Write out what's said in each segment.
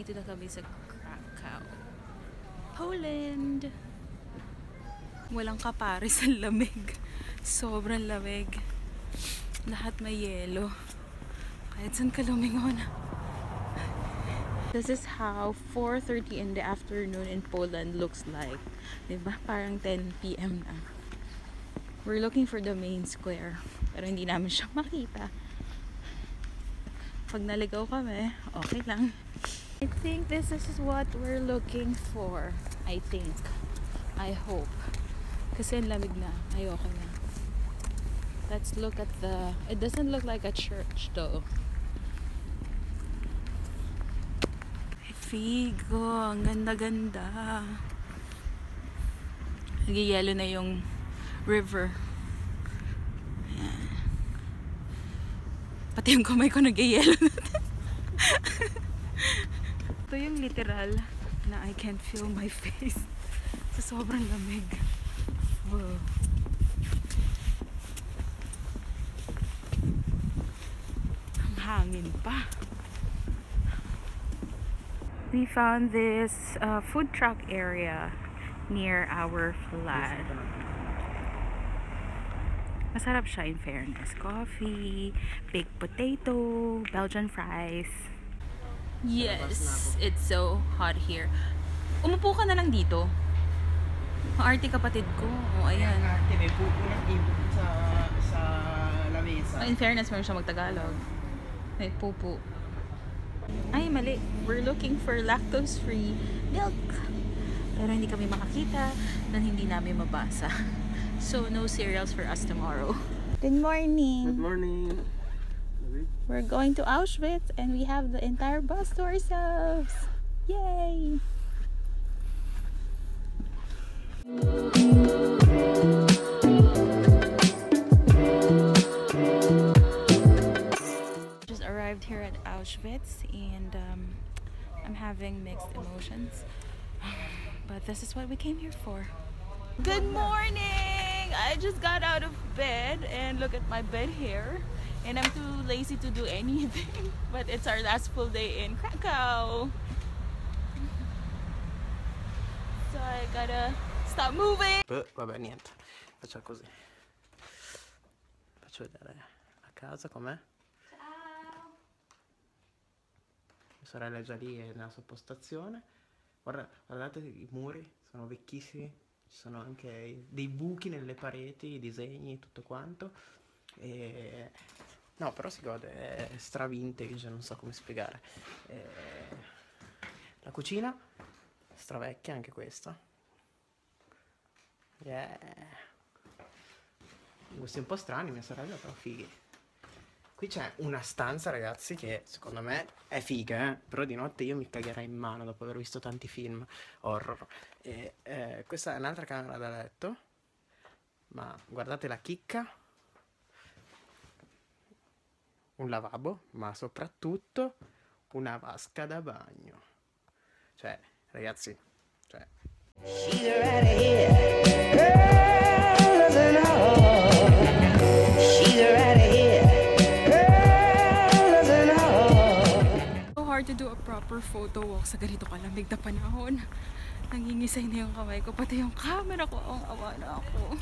nandito na kami sa Krakow, Poland. Walang kapares ang lamig. Sobrang lamig. Lahat may yelo. Kahit saan ka lumingon. This is how 4:30 in the afternoon in Poland looks like. Diba? Parang 10 PM na. We're looking for the main square. Pero hindi namin siya makita. Pag naligaw kami, okay lang. I think this is what we're looking for. I think. I hope. Kasi ang lamig na. Ayoko na. Let's look at the... It doesn't look like a church though. Figo. Ang ganda-ganda. Nag-yellow na yung river. Ayan. Pati yung kamay ko nag-yellow na. Ito yung literal na I can't feel my face sa sobrang lamig. Wow. Ang hangin pa. We found this food truck area near our flat. Masarap siya in fairness. Coffee, baked potato, Belgian fries. Yes, it's so hot here. Umupo ka na lang dito. Maarte kapatid ko. O, ayan. May pupo ng ibon sa lamesa. In fairness, meron siya magtagalog. May pupo. Ay, mali. We're looking for lactose-free milk. Pero hindi kami makakita na hindi namin mabasa. So, no cereals for us tomorrow. Good morning. Good morning. We're going to Auschwitz and we have the entire bus to ourselves. Yay! Just arrived here at Auschwitz and I'm having mixed emotions. But this is what we came here for. Good morning! I just got out of bed and look at my bed here. And I'm too lazy to do anything. But it's our last full day in Krakow. So I gotta stop moving. Vabbè, niente. Faccio così. Faccio vedere a casa com'è. Ciao! Mia sorella è già lì nella soppostazione. Guardate i muri, sono vecchissimi. Ci sono anche dei buchi nelle pareti, i disegni, tutto quanto. E... no, però si gode, è stra vintage, non so come spiegare. La cucina, stra vecchia anche questa. Yeah. Gusti un po' strani, mia sorella, però fighi. Qui c'è una stanza, ragazzi, che secondo me è figa, però di notte io mi cagherei in mano dopo aver visto tanti film horror. Questa è un'altra camera da letto, ma guardate la chicca. Un lavabo, ma soprattutto una vasca da bagno. Cioè, ragazzi, cioè... So hard to do a proper photo walk sa ganito kalamig na panahon. Nangingisay na yung kamay ko, pati yung camera ko. Ang awa na ako.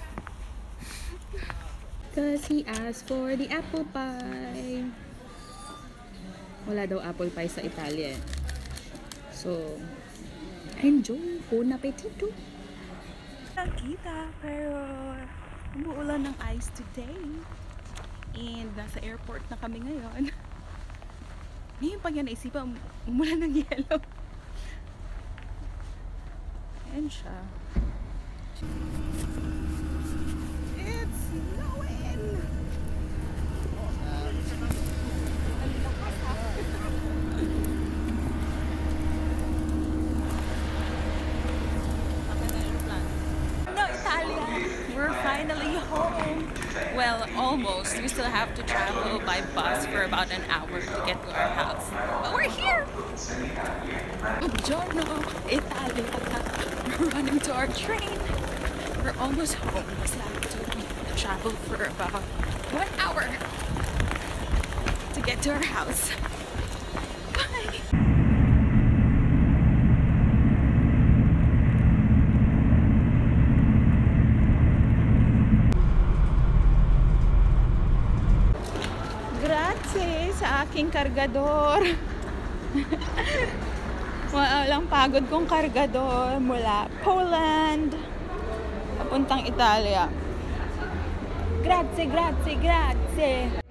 Because he asked for the apple pie. Wala daw apple pie sa Italia. So, enjoy. Buon appetito. Nakita, pero umuulan ng ice today. And nasa airport na kami ngayon. Ngayon pag yan naisipan, umulan ng yellow. Ayan siya. It's snowing! No, Italia! We're finally home! Well, almost. We still have to travel by bus for about an hour to get to our house. But we're here! Buongiorno, Italia! We're running to our train. We're almost home. We still have to travel for about 1 hour to get to our house. Bye! aking kargador. Walang pagod kong kargador mula Poland papuntang Italia. Grazie, grazie, grazie.